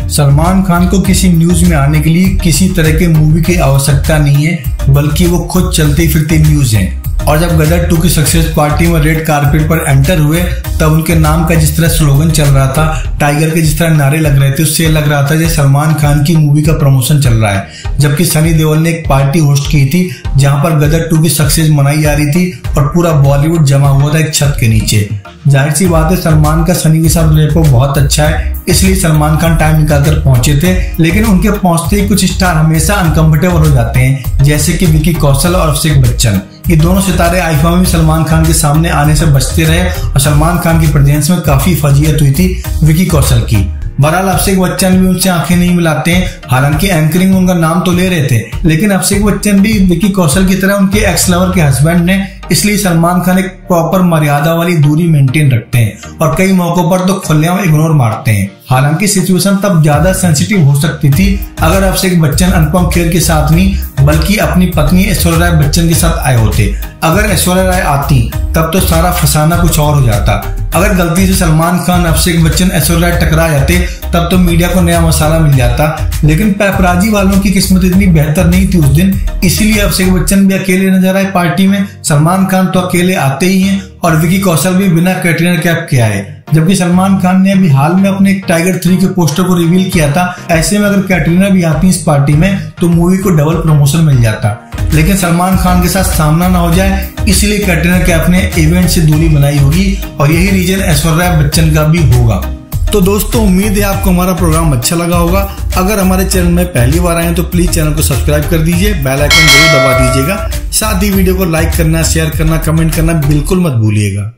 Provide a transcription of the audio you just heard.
सलमान खान को किसी न्यूज में आने के लिए किसी तरह के मूवी की आवश्यकता नहीं है, बल्कि वो खुद चलती फिरती न्यूज हैं। और जब गदर 2 की सक्सेस पार्टी में रेड कारपेट पर एंटर हुए, तब उनके नाम का जिस तरह स्लोगन चल रहा था, टाइगर के जिस तरह नारे लग रहे थे, उससे लग रहा था जैसे सलमान खान की मूवी का प्रमोशन चल रहा है। जबकि सनी देओल ने एक पार्टी होस्ट की थी जहां पर गदर 2 की सक्सेस मनाई जा रही थी और पूरा बॉलीवुड जमा हुआ था एक छत के नीचे। जाहिर सी बात है, सलमान का सनी के साथ रेपो बहुत अच्छा है, इसलिए सलमान खान टाइम निकालकर पहुंचे थे। लेकिन उनके पहुंचते ही कुछ स्टार हमेशा अनकंफर्टेबल हो जाते हैं, जैसे कि विकी कौशल और अभिषेक बच्चन। ये दोनों सितारे आईफा में भी सलमान खान के सामने आने से बचते रहे और सलमान खान की प्रेजेंस में काफी फजीयत हुई थी विकी कौशल की। बहरहाल अभिषेक बच्चन भी उनसे आंखें नहीं मिलाते हैं, हालांकि एंकरिंग में उनका नाम तो ले रहे थे, लेकिन अभिषेक बच्चन भी विकी कौशल की तरह उनके एक्स लवर के हस्बैंड ने, इसलिए सलमान खान एक प्रॉपर मर्यादा वाली दूरी मेंटेन रखते हैं और कई मौकों पर तो खुलेआम इग्नोर मारते हैं। हालांकि सिचुएशन तब ज्यादा सेंसिटिव हो सकती थी अगर अभिषेक बच्चन अनुपम खेर के साथ नहीं बल्कि अपनी पत्नी ऐश्वर्या राय बच्चन के साथ आए होते। अगर ऐश्वर्या राय आती तब तो सारा फसाना कुछ और हो जाता। अगर गलती से सलमान खान, अभिषेक बच्चन, ऐश्वर्या राय टकरा जाते तब तो मीडिया को नया मसाला मिल जाता। लेकिन पैपराजी वालों की किस्मत इतनी बेहतर नहीं थी उस दिन, इसीलिए अभिषेक बच्चन भी अकेले नजर आए पार्टी में। सलमान खान तो अकेले आते ही हैं और विकी कौशल भी बिना कैटरीना कैफ के आए। जबकि सलमान खान ने अभी हाल में अपने टाइगर 3 के पोस्टर को रिवील किया था। ऐसे में अगर कैटरीना भी आती इस पार्टी में तो मूवी को डबल प्रमोशन मिल जाता। लेकिन सलमान खान के साथ सामना ना हो जाए, इसलिए कैटरीना कैफ ने इवेंट से दूरी बनाई होगी और यही रीजन ऐश्वर्या राय बच्चन का भी होगा। तो दोस्तों, उम्मीद है आपको हमारा प्रोग्राम अच्छा लगा होगा। अगर हमारे चैनल में पहली बार आए तो प्लीज चैनल को सब्सक्राइब कर दीजिए, बेल आइकन जरूर दबा दीजिएगा। साथ ही वीडियो को लाइक करना, शेयर करना, कमेंट करना बिल्कुल मत भूलिएगा।